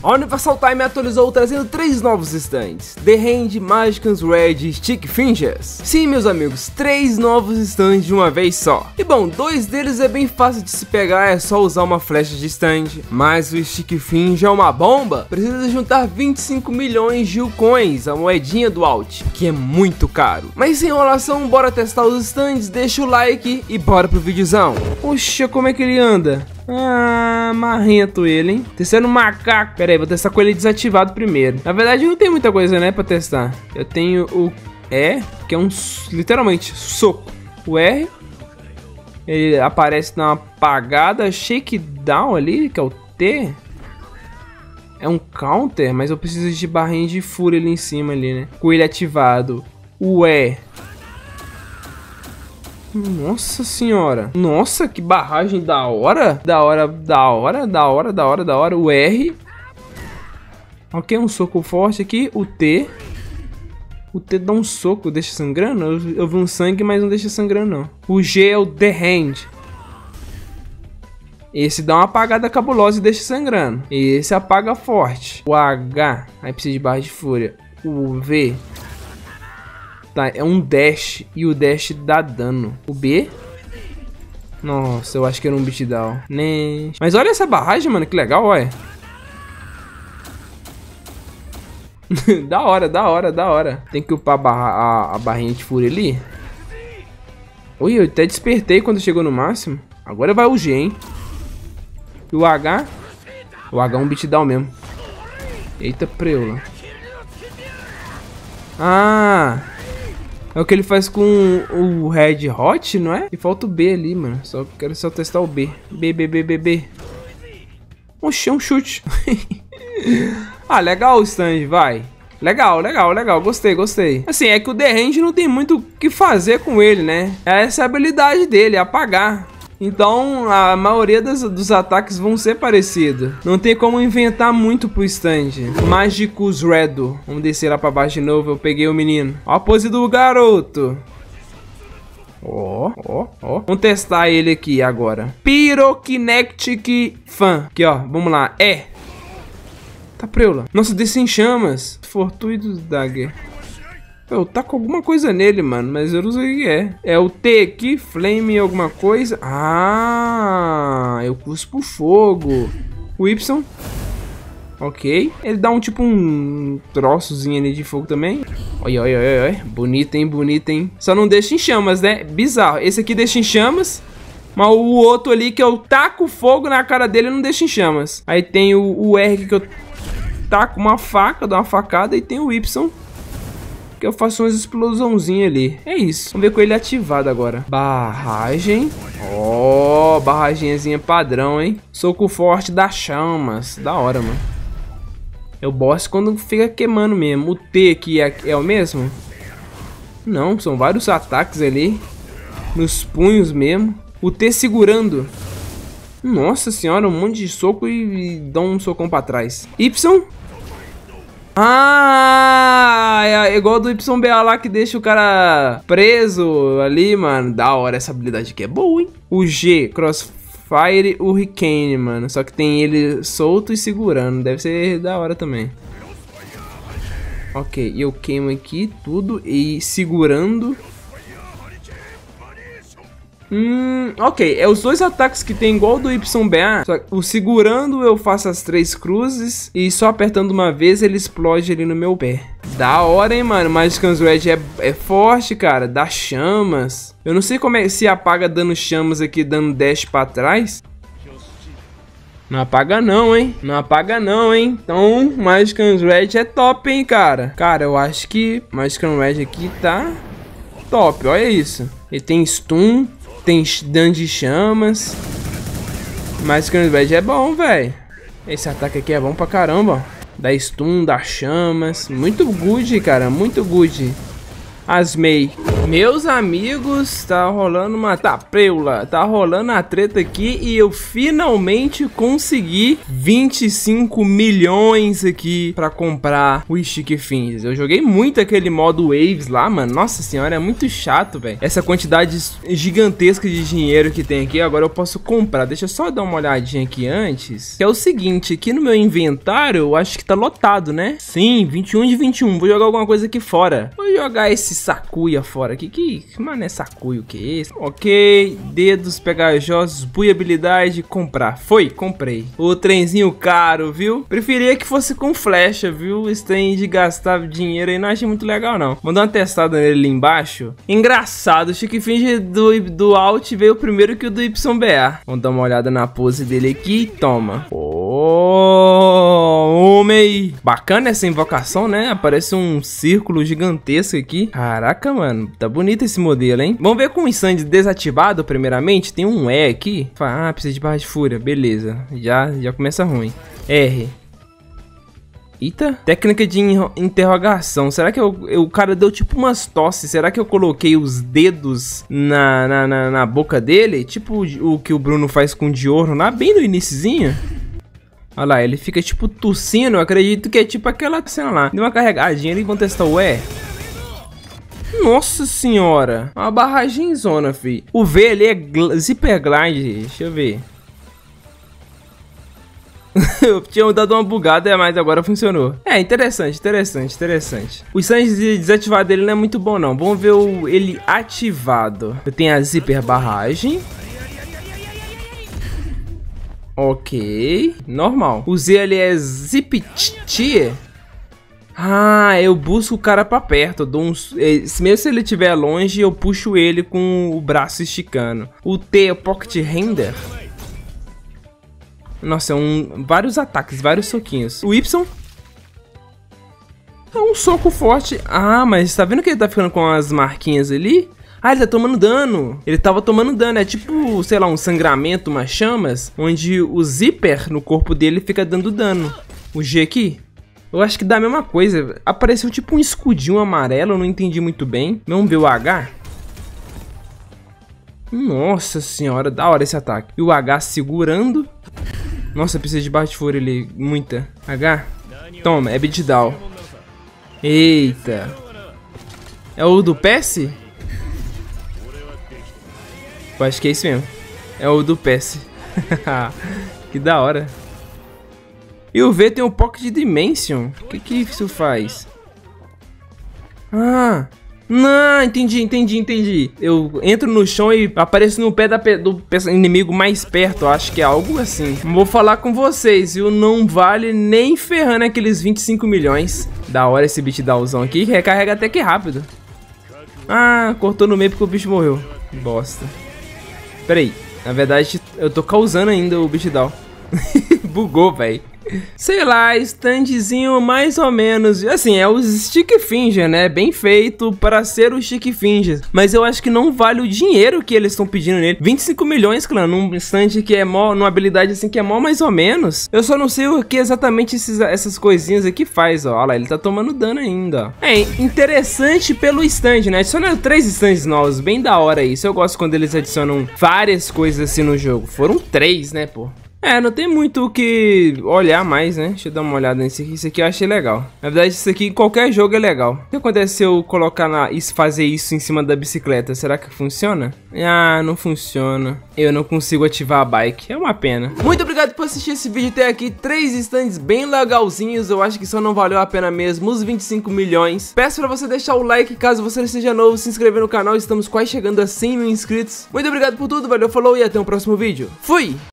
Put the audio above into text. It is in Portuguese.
A Universal Time atualizou trazendo 3 novos stands: The Hand, Magicans Red e Stick Fingers. Sim, meus amigos, 3 novos stands de uma vez só. E bom, 2 deles é bem fácil de se pegar, é só usar uma flecha de stand. Mas o Stick Finger é uma bomba, precisa juntar 25 milhões de Coins, a moedinha do Alt, que é muito caro. Mas sem enrolação, bora testar os stands, deixa o like e bora pro videozão. Poxa, como é que ele anda? Ah, marrento ele, hein? Testando macaco. Pera aí, vou testar com ele desativado primeiro. Na verdade, não tem muita coisa, né, pra testar. Eu tenho o E, que é um, literalmente, soco. O R, ele aparece na apagada. Shakedown ali, que é o T. É um counter, mas eu preciso de barrinha de fúria ali em cima, ali, né? Com ele ativado. O E. Nossa senhora. Nossa, que barragem da hora. Da hora, da hora, da hora, da hora, da hora. O R. Ok, um soco forte aqui. O T. O T dá um soco, deixa sangrando. Eu vi um sangue, mas não deixa sangrando, não. O G é o The Hand. Esse dá uma apagada cabulosa e deixa sangrando. Esse apaga forte. O H. Aí precisa de barra de fúria. O V. Tá, é um dash e o dash dá dano. O B. Nossa, eu acho que era um beatdown. Né? Mas olha essa barragem, mano, que legal, olha. Da hora, da hora, da hora. Tem que upar a barrinha de fúria ali. Ui, eu até despertei quando chegou no máximo. Agora vai o G, hein. E o H. O H é um beatdown mesmo. Eita, preula. Ah... É o que ele faz com o Red Hot, não é? E falta o B ali, mano. Quero só testar o B. B. Oxi, é um chute. Ah, legal o stand, vai. Legal. Gostei. Assim, é que o The Hand não tem muito o que fazer com ele, né? Essa é a habilidade dele, apagar. Então, a maioria dos ataques vão ser parecidos. Não tem como inventar muito pro stand. Magicus Redo. Vamos descer lá pra baixo de novo. Eu peguei o menino. Ó a pose do garoto. Ó. Vamos testar ele aqui agora. Pyrokinetic Fan. Aqui, ó. Vamos lá. Tá preula. Nossa, desce em chamas. Fortuito Dagger. Eu tá com alguma coisa nele, mano, mas eu não sei o que é. É o T aqui, flame alguma coisa. Ah, eu cuspo fogo. O Y. Ok. Ele dá um tipo um troçozinho ali de fogo também. Olha. Bonito, hein. Só não deixa em chamas, né? Bizarro. Esse aqui deixa em chamas. Mas o outro ali que eu taco fogo na cara dele não deixa em chamas. Aí tem o R que eu taco uma faca, dou uma facada. E tem o Y. Que eu faço umas explosãozinhas ali. É isso. Vamos ver com ele ativado agora. Barragem. Ó, barragenzinha padrão, hein? Soco forte das chamas. Da hora, mano. É o boss quando fica queimando mesmo. O T aqui é o mesmo? Não, são vários ataques ali. Nos punhos mesmo. O T segurando. Nossa senhora, um monte de soco e dá um socão pra trás. Y. Ah, é igual do YBA lá que deixa o cara preso ali, mano. Da hora, essa habilidade aqui é boa, hein? O G, Crossfire Hurricane, mano. Só que tem ele solto e segurando. Deve ser da hora também. Ok, eu queimo aqui tudo e segurando. Ok, é os dois ataques que tem igual do YBA. Só que o segurando eu faço as 3 cruzes e só apertando uma vez ele explode ali no meu pé. Da hora, hein, mano. Magicans Red é forte, cara. Dá chamas. Eu não sei como é se apaga dando chamas aqui, dando dash pra trás. Não apaga não, hein. Então, Magicans Red é top, hein, cara. Cara, eu acho que Magicans Red aqui tá top. Olha isso. Ele tem stun. Tem dano de chamas. Mas o Red é bom, velho. Esse ataque aqui é bom pra caramba, ó. Dá stun, dá chamas. Muito good, cara. Muito good. Asmei. Meus amigos, tá rolando uma tapreula, tá rolando a treta aqui e eu finalmente consegui 25 milhões aqui pra comprar o Stick Fingers. Eu joguei muito aquele modo Waves lá, mano, nossa senhora, é muito chato, velho. Essa quantidade gigantesca de dinheiro que tem aqui, agora eu posso comprar. Deixa eu só dar uma olhadinha aqui antes, que é o seguinte, aqui no meu inventário eu acho que tá lotado, né? Sim, 21 de 21, vou jogar alguma coisa aqui fora. Vou jogar esse Sakuya fora aqui. Que mano é Sakuya, o que é esse? Ok, dedos pegajosos, bui habilidade, comprar. Foi, comprei. O trenzinho caro, viu? Preferia que fosse com flecha, viu? Esse trem de gastar dinheiro aí não achei muito legal, não. Vou dar uma testada nele ali embaixo. Engraçado, o Stick Finger do Alt veio primeiro que o do YBA. Vamos dar uma olhada na pose dele aqui. Toma. Oh, homem. Bacana essa invocação, né? Aparece um círculo gigantesco aqui. Caraca, mano. Tá bonito esse modelo, hein? Vamos ver com o stand desativado, primeiramente. Tem um E aqui. Ah, precisa de barra de fúria. Beleza. Já começa ruim. R. Eita. Técnica de interrogação. Será que o cara deu tipo umas tosses? Será que eu coloquei os dedos na boca dele? Tipo o que o Bruno faz com o Diorno lá, bem no iniciozinho? Olha lá, ele fica tipo tossindo. Eu acredito que é tipo aquela cena lá. Deu uma carregadinha ali, vamos testar o E. Nossa senhora, uma barragem zona, fi. O V ali é zipper glide, deixa eu ver. Eu tinha dado uma bugada, mas agora funcionou. É, interessante. O stand desativado dele não é muito bom, não. Vamos ver ele ativado. Eu tenho a zipper barragem. Ok, normal. O Z ali é zip tier. Ah, eu busco o cara pra perto, eu dou uns... Mesmo se ele estiver longe, eu puxo ele com o braço esticando. O T é pocket render. Nossa, vários ataques, vários soquinhos. O Y é um soco forte. Ah, mas tá vendo que ele tá ficando com as marquinhas ali? Ah, ele tá tomando dano. Ele tava tomando dano, é tipo, sei lá, um sangramento, umas chamas, onde o zíper no corpo dele fica dando dano. O G aqui, eu acho que dá a mesma coisa. Apareceu tipo um escudinho amarelo, eu não entendi muito bem. Vamos ver o H. Nossa senhora, da hora esse ataque. E o H segurando. Nossa, precisa de barra de fúria ali, muita. H, toma, é beatdown. Eita. É o do PS? Eu acho que é isso mesmo. É o do PS. Que da hora. E o V tem um Pocket Dimension. O que isso faz? Ah, não, entendi. Eu entro no chão e apareço no pé do inimigo mais perto. Eu acho que é algo assim. Vou falar com vocês, viu? Não vale nem ferrando aqueles 25 milhões. Da hora esse beatdownzão aqui. Recarrega até que rápido. Ah, cortou no meio porque o bicho morreu. Bosta. Pera aí. Na verdade, eu tô causando ainda o beatdown. Bugou, velho. Sei lá, standzinho mais ou menos. Assim, é o Stick Finger, né? Bem feito para ser o Stick Finger. Mas eu acho que não vale o dinheiro que eles estão pedindo nele. 25 milhões, clã, num stand que é mó, numa habilidade assim que é mó mais ou menos. Eu só não sei o que exatamente essas coisinhas aqui faz, ó. Olha lá, ele tá tomando dano ainda, ó. É interessante pelo stand, né? Adicionaram 3 stands novos, bem da hora isso. Eu gosto quando eles adicionam várias coisas assim no jogo. Foram 3, né, pô? É, não tem muito o que olhar mais, né? Deixa eu dar uma olhada nesse aqui. Isso aqui eu achei legal. Na verdade, isso aqui em qualquer jogo é legal. O que acontece se eu colocar fazer isso em cima da bicicleta? Será que funciona? Ah, não funciona. Eu não consigo ativar a bike. É uma pena. Muito obrigado por assistir esse vídeo até aqui. 3 stands bem legalzinhos. Eu acho que só não valeu a pena mesmo os 25 milhões. Peço pra você deixar o like caso você seja novo. Se inscrever no canal. Estamos quase chegando a 100 mil inscritos. Muito obrigado por tudo. Valeu, falou e até o próximo vídeo. Fui!